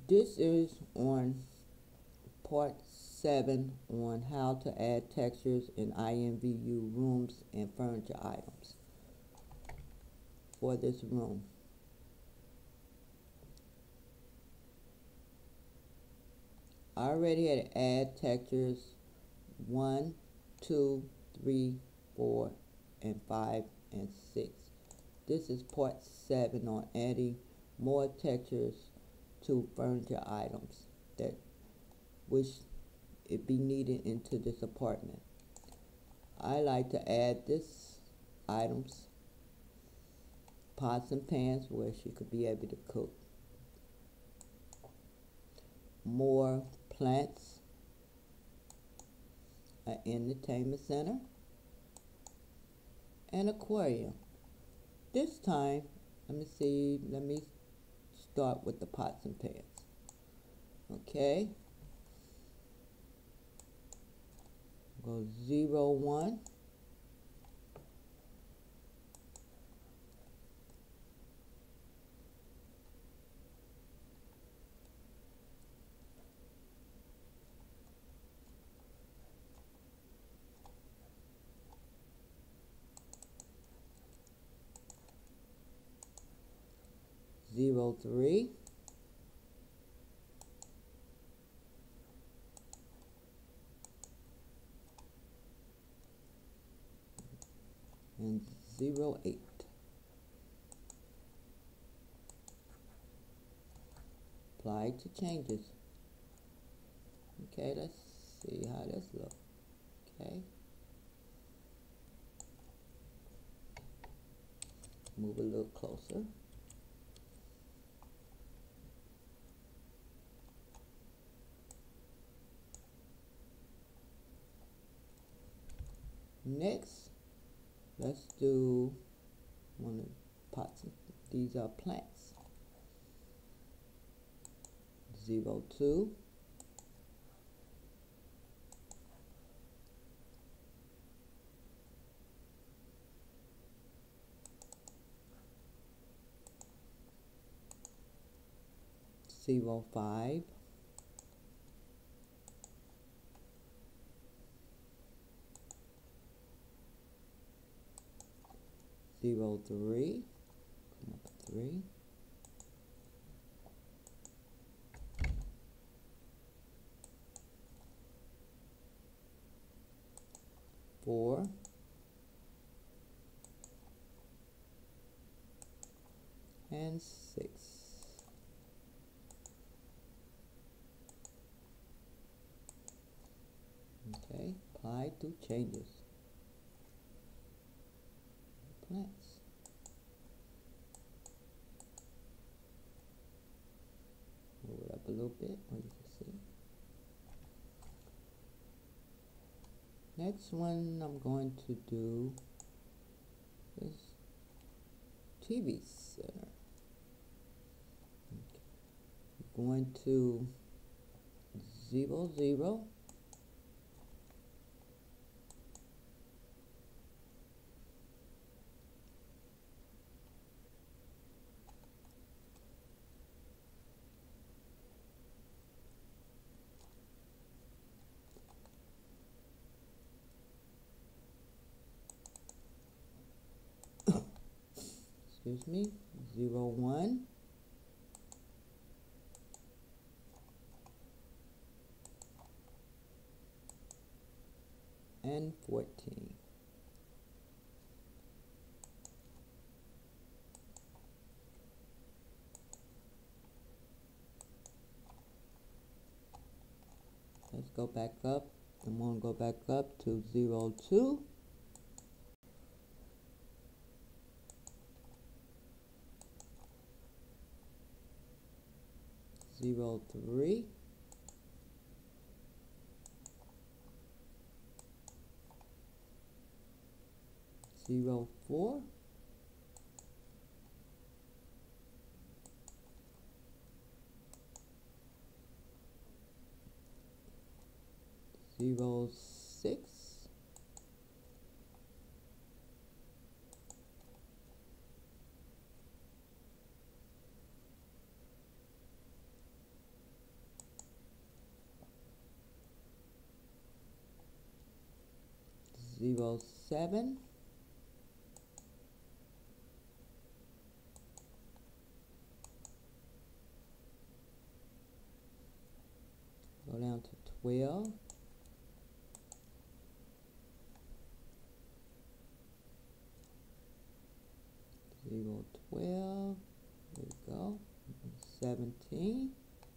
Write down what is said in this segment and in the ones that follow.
This is on part 7 on how to add textures in IMVU rooms and furniture items for this room. I already had add textures 1, 2, 3, 4, and 5, and 6. This is part 7 on adding more textures to furniture items that which it be needed into this apartment. I like to add this items, pots and pans where she could be able to cook. More plants, an entertainment center, an aquarium. This time, let me start with the pots and pans. Okay. Go 0, 1. Zero, 3. And 0, 8. Apply to changes. Okay, let's see how this looks. Okay. Move a little closer. Next, let's do one of the pots. These are plants. 0, 2. Zero, 5. Zero, 3. Come up 3. 4. And 6. Okay, apply to changes. Plants. Move it up a little bit, or you can see. Next one I'm going to do is TV center. Okay. Going to 0, 0. Excuse me, 0, 1. And 14. Let's go back up. I'm going to go back up to 0, 2. 0, 3. 0, 4. 0, 6. 07. Go down to 12. 012. There we go. 17.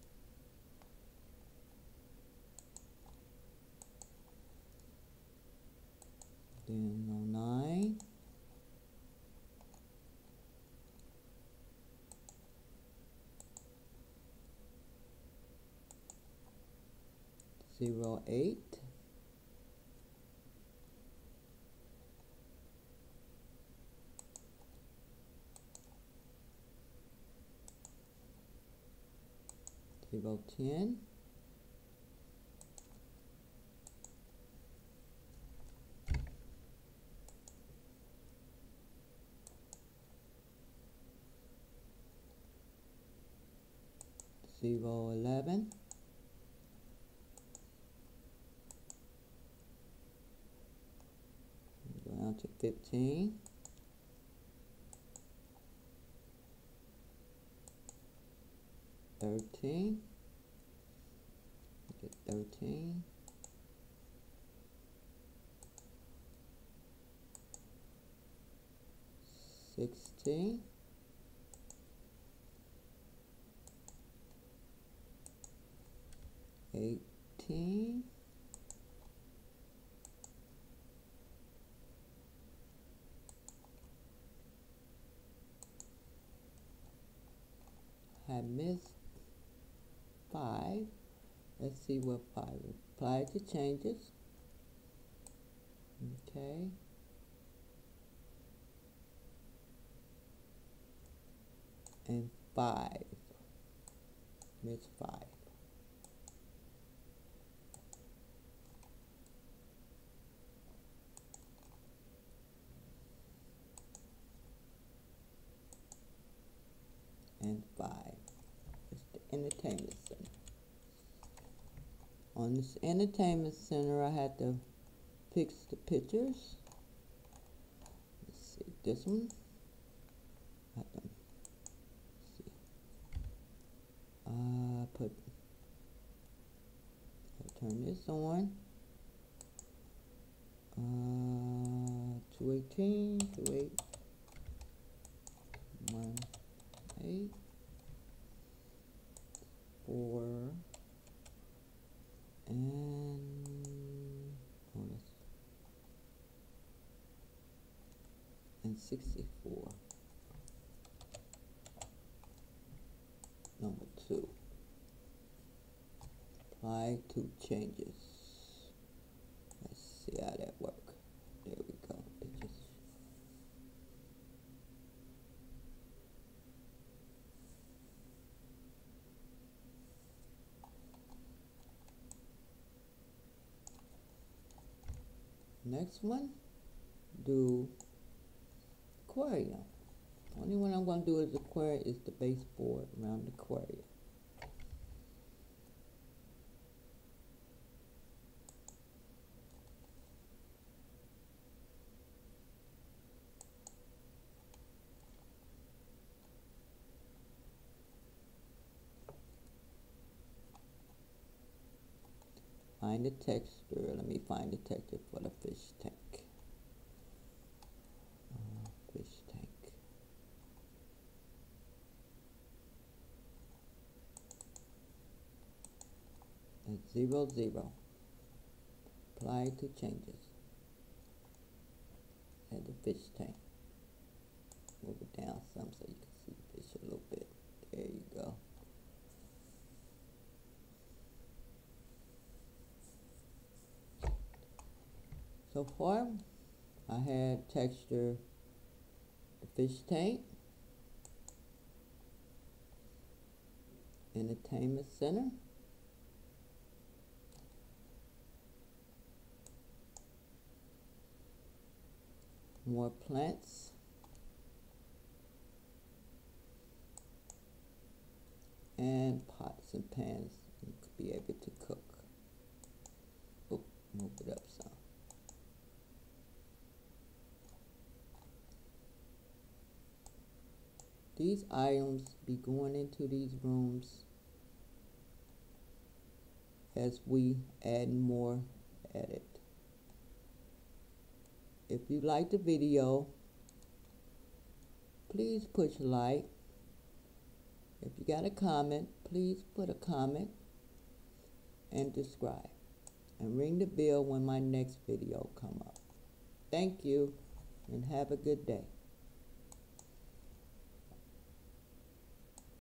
Then 09. 08. 010. 011. 15. 13. Get 13. 16. 18. 5. Let's see what 5 is. Apply to changes. Okay. And 5. Miss 5. And 5. It's the entertainment center. On this entertainment center, I had to fix the pictures. Let's see, this one. I have to see. I'll turn this on. 218, 28, 1, 8, 4, and 64. Number 2. Apply to changes. Let's see how that works. There we go. Pictures. Next one, do aquarium. Only one I'm going to do is aquarium is the baseboard around the aquarium. Find the texture. Let me find the texture for the fish tank. Fish tank. At 00. Apply to changes. At the fish tank. Move it down some so you can see the fish a little bit. There you go. So far, I had texture the fish tank, entertainment center, more plants, and pots and pans you could be able to cook. Oop, move it up some. These items be going into these rooms as we add more edit. If you like the video, please push like. If you got a comment, please put a comment and subscribe. And ring the bell when my next video come up. Thank you and have a good day.